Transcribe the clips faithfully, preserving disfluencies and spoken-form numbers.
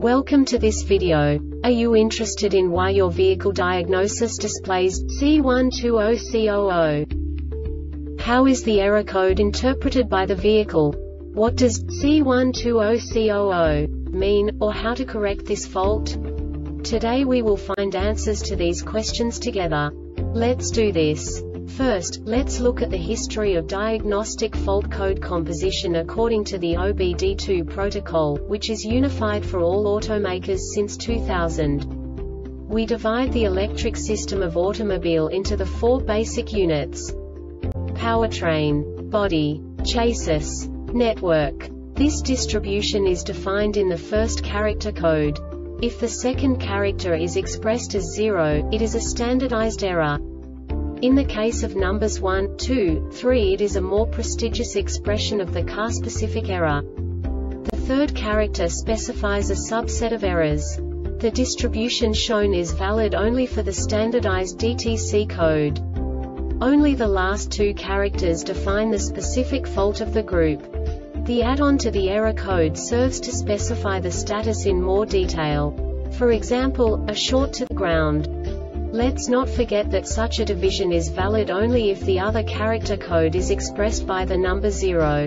Welcome to this video. Are you interested in why your vehicle diagnosis displays C one two zero C zero zero? How is the error code interpreted by the vehicle? What does C one two zero C zero zero mean, or how to correct this fault? Today we will find answers to these questions together. Let's do this. First, let's look at the history of diagnostic fault code composition according to the O B D two protocol, which is unified for all automakers since two thousand. We divide the electric system of automobile into the four basic units: powertrain, body, chassis, network. This distribution is defined in the first character code. If the second character is expressed as zero, it is a standardized error. In the case of numbers one, two, three, it is a more prestigious expression of the car-specific error. The third character specifies a subset of errors. The distribution shown is valid only for the standardized D T C code. Only the last two characters define the specific fault of the group. The add-on to the error code serves to specify the status in more detail. For example, a short to the ground. Let's not forget that such a division is valid only if the other character code is expressed by the number zero.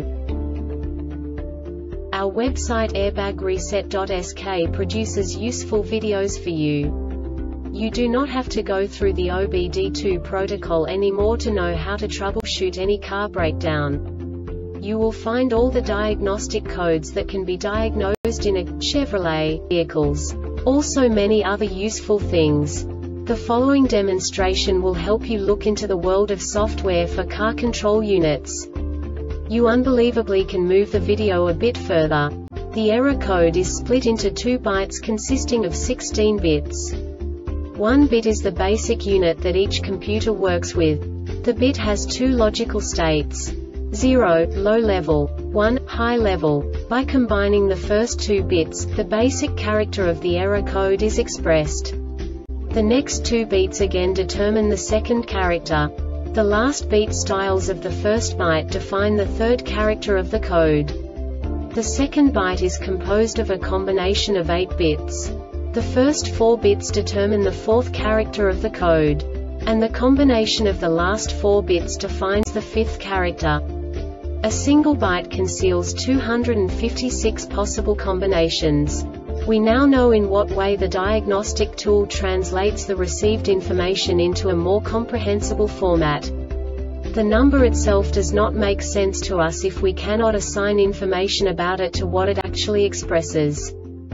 Our website airbag reset dot S K produces useful videos for you. You do not have to go through the O B D two protocol anymore to know how to troubleshoot any car breakdown. You will find all the diagnostic codes that can be diagnosed in a Chevrolet vehicles. Also many other useful things. The following demonstration will help you look into the world of software for car control units. You unbelievably can move the video a bit further. The error code is split into two bytes consisting of sixteen bits. One bit is the basic unit that each computer works with. The bit has two logical states: zero, low level, one, high level. By combining the first two bits, the basic character of the error code is expressed. The next two beats again determine the second character. The last beat styles of the first byte define the third character of the code. The second byte is composed of a combination of eight bits. The first four bits determine the fourth character of the code. And the combination of the last four bits defines the fifth character. A single byte conceals two hundred fifty-six possible combinations. We now know in what way the diagnostic tool translates the received information into a more comprehensible format. The number itself does not make sense to us if we cannot assign information about it to what it actually expresses.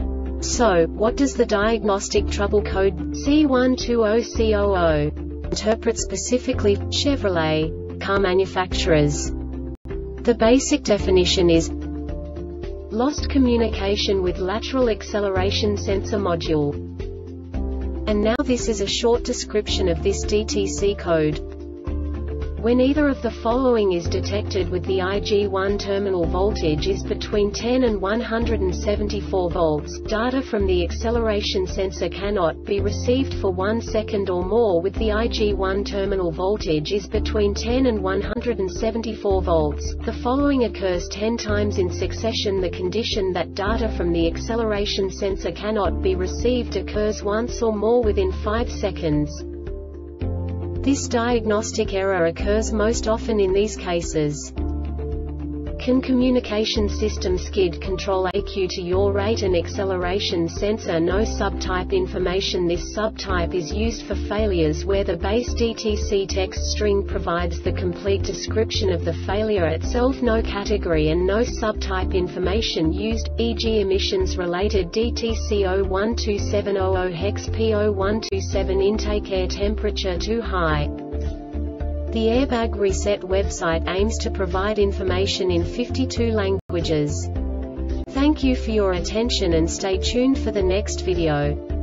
So, what does the diagnostic trouble code C one two zero C zero zero interpret specifically for Chevrolet car manufacturers? The basic definition is lost communication with lateral acceleration sensor module. And now this is a short description of this D T C code. When either of the following is detected with the I G one terminal voltage is between ten and one hundred seventy-four volts, data from the acceleration sensor cannot be received for one second or more. With the I G one terminal voltage is between ten and one hundred seventy-four volts, the following occurs ten times in succession. The condition that data from the acceleration sensor cannot be received occurs once or more within five seconds. This diagnostic error occurs most often in these cases. Can communication system skid control A Q to yaw rate and acceleration sensor no subtype information. This subtype is used for failures where the base D T C text string provides the complete description of the failure itself, no category and no subtype information used, for example emissions related D T C zero one two seven zero zero hex P zero one two seven intake air temperature too high. The Airbag Reset website aims to provide information in fifty-two languages. Thank you for your attention and stay tuned for the next video.